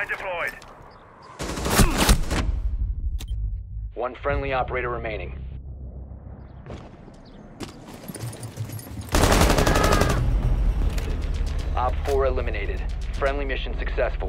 Mine deployed. One friendly operator remaining. Op 4 eliminated. Friendly mission successful.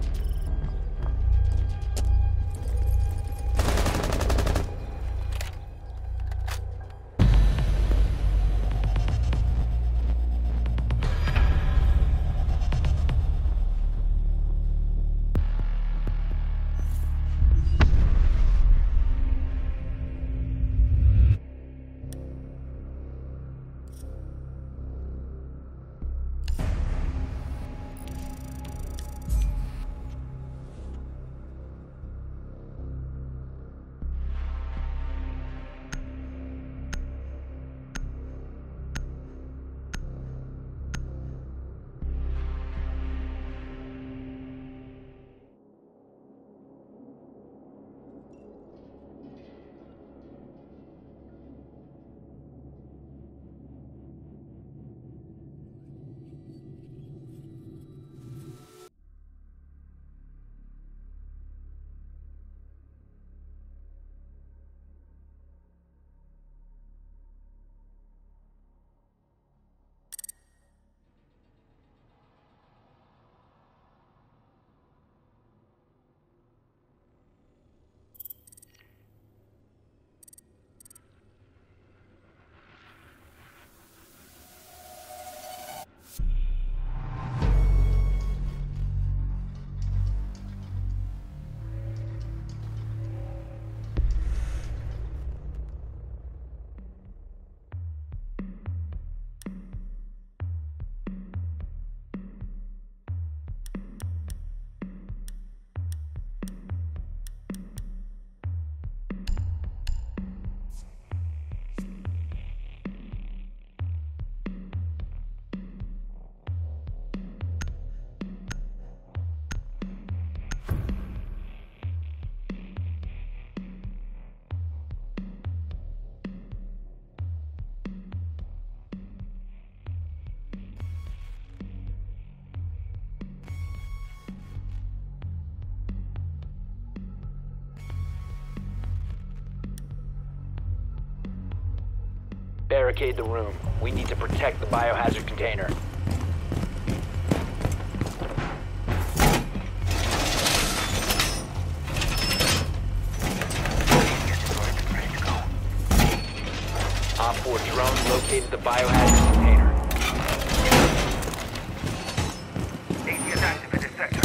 Barricade the room. We need to protect the biohazard container. Op 4 drone located the biohazard container. AT is active in this sector.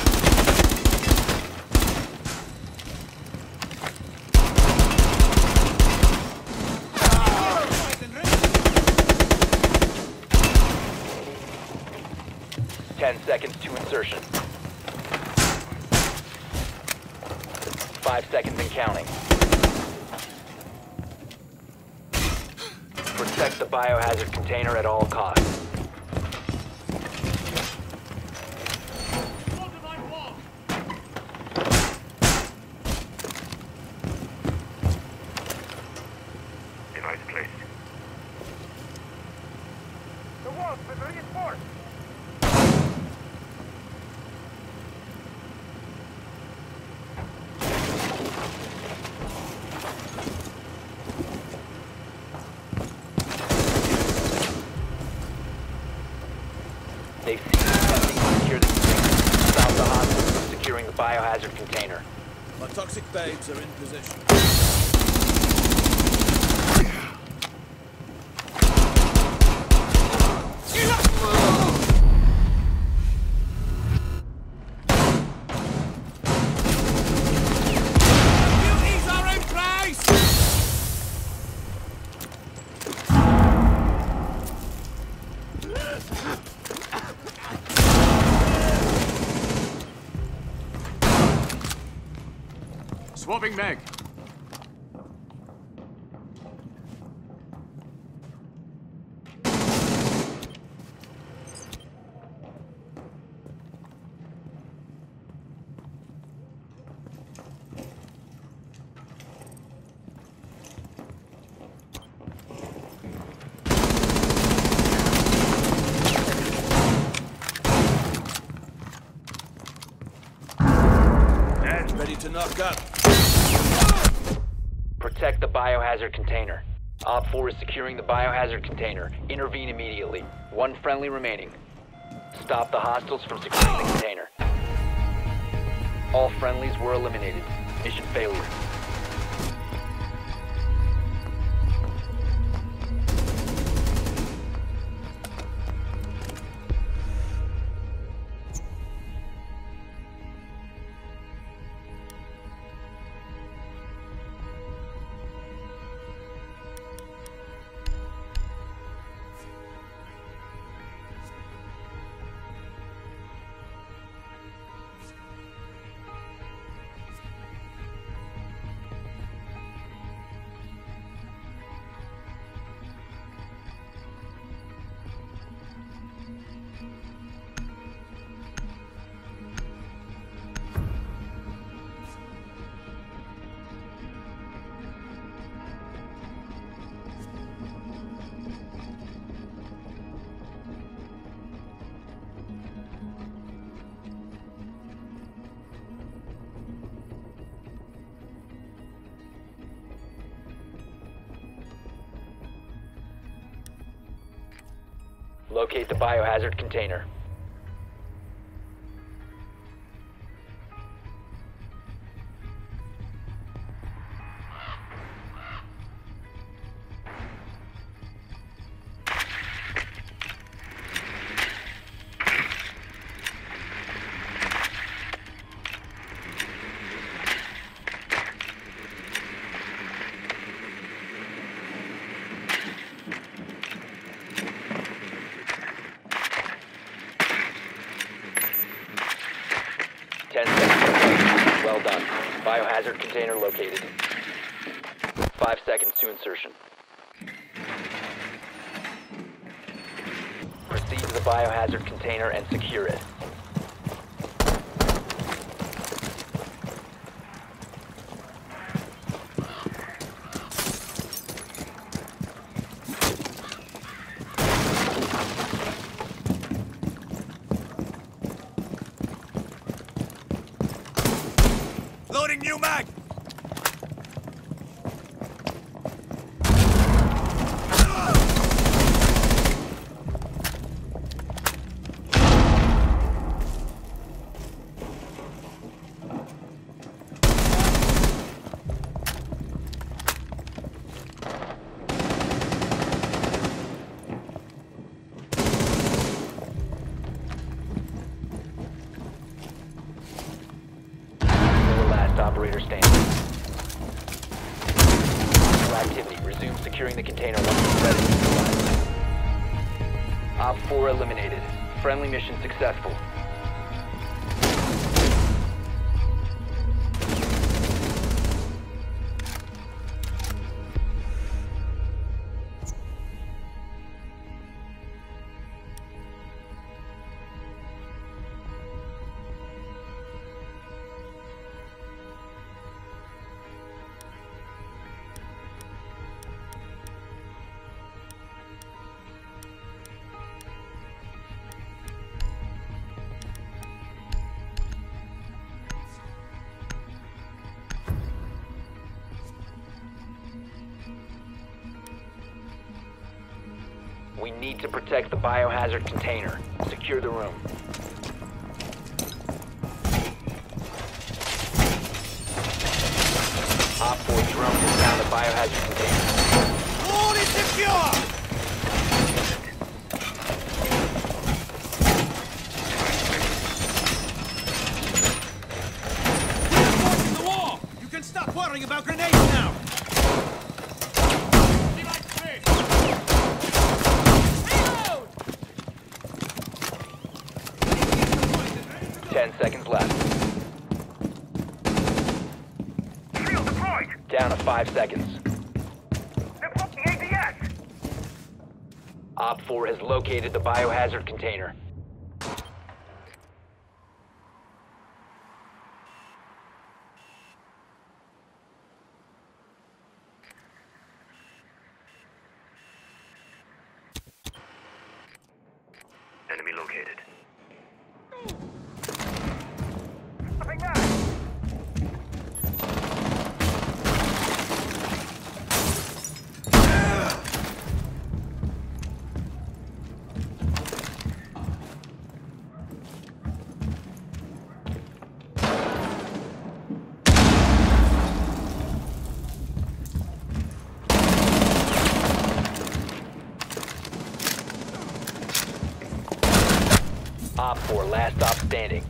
10 seconds to insertion. 5 seconds and counting. Protect the biohazard container at all costs. Device placed. The walls have been reinforced. They've seen attempting to secure the container. Stop the hostiles from securing the biohazard container. My toxic babes are in position. Beauties are in place! Swapping mag. Knock up. Protect the biohazard container. Op 4 is securing the biohazard container. Intervene immediately. One friendly remaining. Stop the hostiles from securing the container. All friendlies were eliminated. Mission failure. Locate the biohazard container. Well done. Biohazard container located. 5 seconds to insertion. Proceed to the biohazard container and secure it. Loading new mag! Operator standing. No activity. Resume securing the container once it's ready. Op 4 eliminated. Friendly mission successful. We need to protect the biohazard container. Secure the room. Op 4 drone has found the biohazard container. All is secure! Reinforcing the wall! You can stop worrying about grenades now! 10 seconds left. Shield deployed! Down to 5 seconds. They're blocking ADS! Op 4 has located the biohazard container. Enemy located. Op 4, last stop standing.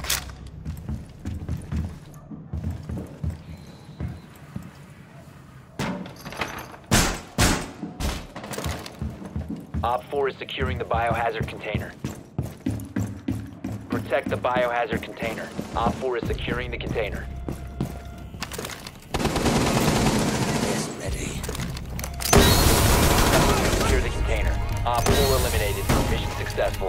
Op 4 is securing the biohazard container. Protect the biohazard container. Op 4 is securing the container. Secure the container. Op 4 eliminated. Mission successful.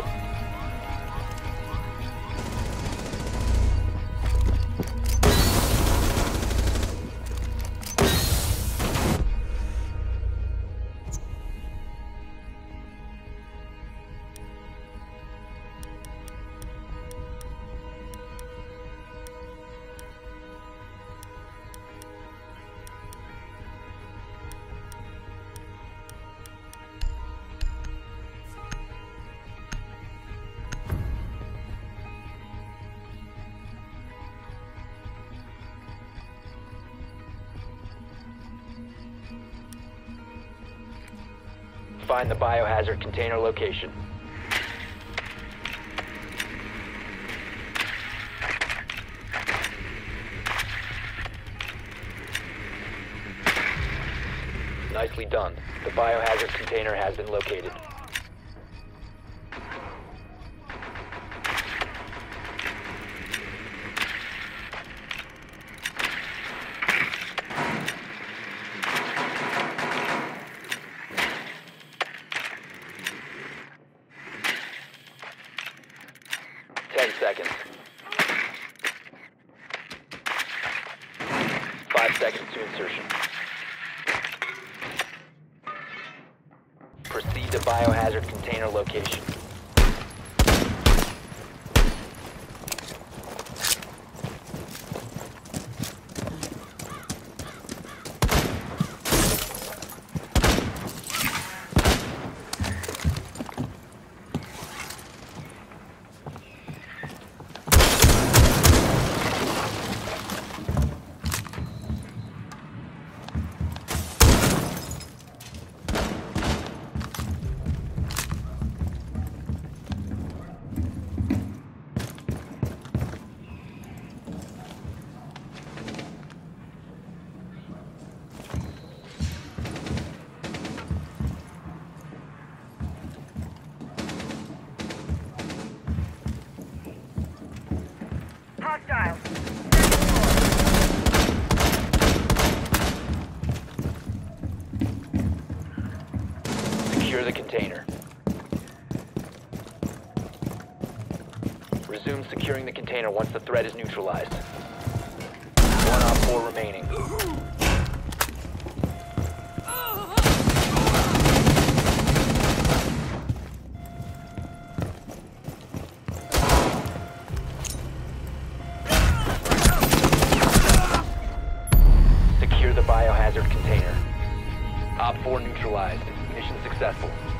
Find the biohazard container location. Nicely done. The biohazard container has been located. Seconds. 5 seconds to insertion. Proceed to biohazard container location. Hostile. Secure the container. Resume securing the container once the threat is neutralized. 1 Op 4 remaining. Secure the biohazard container. Op 4 neutralized. Mission successful.